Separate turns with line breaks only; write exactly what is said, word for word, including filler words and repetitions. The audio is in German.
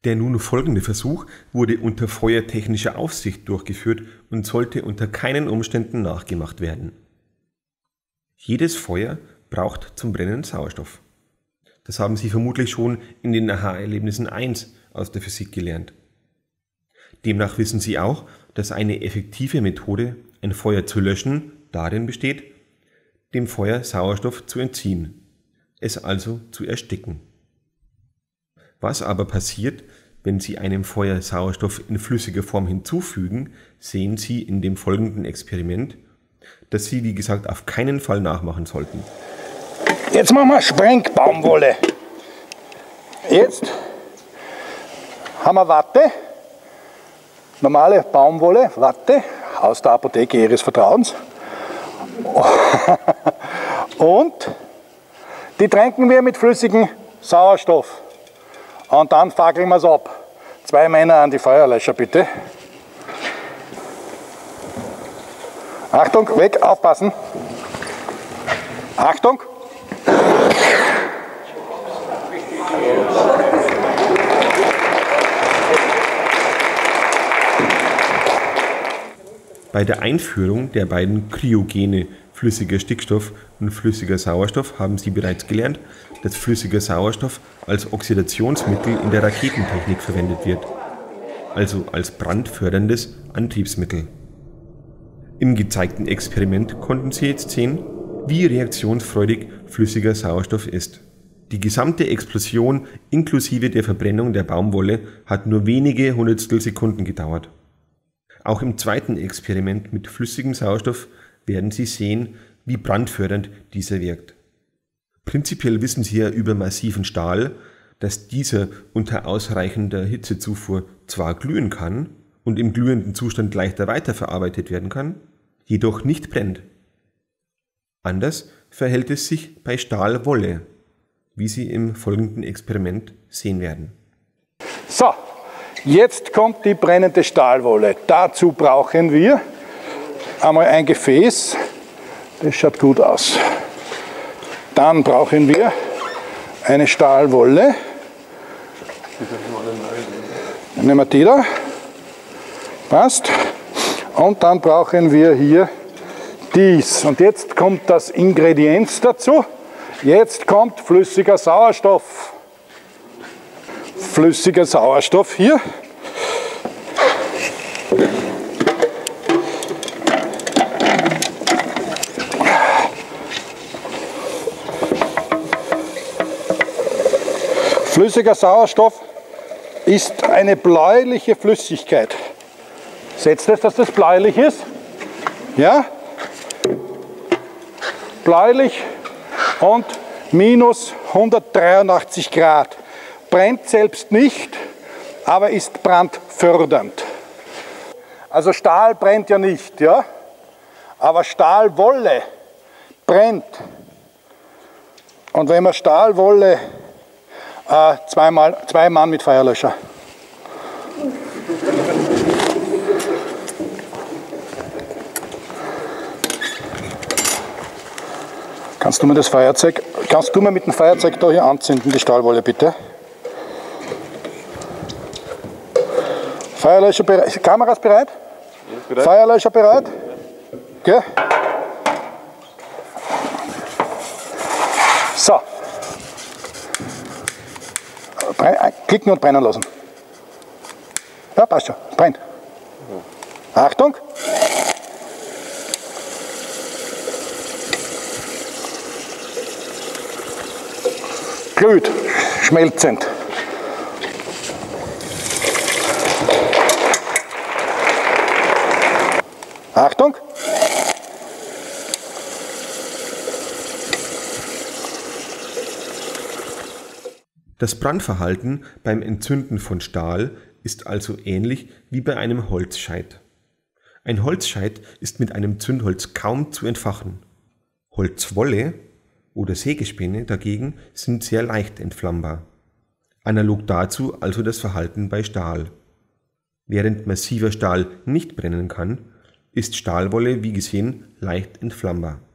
Der nun folgende Versuch wurde unter feuertechnischer Aufsicht durchgeführt und sollte unter keinen Umständen nachgemacht werden. Jedes Feuer braucht zum Brennen Sauerstoff. Das haben Sie vermutlich schon in den Aha-Erlebnissen eins aus der Physik gelernt. Demnach wissen Sie auch, dass eine effektive Methode, ein Feuer zu löschen, darin besteht, dem Feuer Sauerstoff zu entziehen, es also zu ersticken. Was aber passiert, wenn Sie einem Feuer Sauerstoff in flüssiger Form hinzufügen, sehen Sie in dem folgenden Experiment, das Sie, wie gesagt, auf keinen Fall nachmachen sollten.
Jetzt machen wir Sprengbaumwolle. Jetzt haben wir Watte, normale Baumwolle, Watte, aus der Apotheke Ihres Vertrauens. Und die tränken wir mit flüssigem Sauerstoff. Und dann fackeln wir es ab. Zwei Männer an die Feuerlöscher bitte. Achtung, weg, aufpassen. Achtung.
Bei der Einführung der beiden Kryogene flüssiger Stickstoff und flüssiger Sauerstoff haben Sie bereits gelernt, dass flüssiger Sauerstoff als Oxidationsmittel in der Raketentechnik verwendet wird, also als brandförderndes Antriebsmittel. Im gezeigten Experiment konnten Sie jetzt sehen, wie reaktionsfreudig flüssiger Sauerstoff ist. Die gesamte Explosion inklusive der Verbrennung der Baumwolle hat nur wenige Hundertstel Sekunden gedauert. Auch im zweiten Experiment mit flüssigem Sauerstoff werden Sie sehen, wie brandfördernd dieser wirkt. Prinzipiell wissen Sie ja über massiven Stahl, dass dieser unter ausreichender Hitzezufuhr zwar glühen kann und im glühenden Zustand leichter weiterverarbeitet werden kann, jedoch nicht brennt. Anders verhält es sich bei Stahlwolle, wie Sie im folgenden Experiment sehen werden.
So, jetzt kommt die brennende Stahlwolle. Dazu brauchen wir einmal ein Gefäß, das schaut gut aus. Dann brauchen wir eine Stahlwolle. Dann nehmen wir die da. Passt. Und dann brauchen wir hier dies. Und jetzt kommt das Ingredienz dazu. Jetzt kommt flüssiger Sauerstoff. Flüssiger Sauerstoff hier. Flüssiger Sauerstoff ist eine bläuliche Flüssigkeit. Setzt es, dass das bläulich ist? Ja? Bläulich und minus hundertdreiundachtzig Grad. Brennt selbst nicht, aber ist brandfördernd. Also Stahl brennt ja nicht, ja? Aber Stahlwolle brennt. Und wenn man Stahlwolle äh, zweimal, zwei Mann mit Feuerlöscher. Kannst du mir das Feuerzeug, kannst du mir mit dem Feuerzeug da hier anzünden, die Stahlwolle bitte? Feuerlöscher bereit, Kameras bereit? Ja, bereit. Feuerlöscher bereit? Ja. Okay. So. Klicken und brennen lassen. Ja, passt schon. Brennt. Ja. Achtung. Glüht. Schmelzend. Achtung.
Das Brandverhalten beim Entzünden von Stahl ist also ähnlich wie bei einem Holzscheit. Ein Holzscheit ist mit einem Zündholz kaum zu entfachen. Holzwolle oder Sägespäne dagegen sind sehr leicht entflammbar. Analog dazu also das Verhalten bei Stahl. Während massiver Stahl nicht brennen kann, ist Stahlwolle wie gesehen leicht entflammbar.